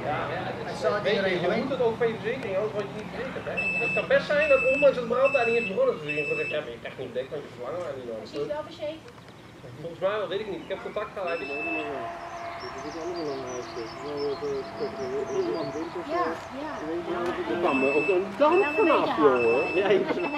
Je moet het ook van je verzekering, anders word je niet verzekerd. Hè? Het kan best zijn dat ondanks dat brand daar niet is begonnen te zien, gezegd, ja, maar je krijgt niet bedekt, want je verlangen daar niet nodig. Is hij wel verzekerd? Volgens mij wel, weet ik niet. Ik heb contact gehad. Dat is het allerbelangrijkste. Ja, ja. Er kwam ook een damp vanaf, jongen. Ja,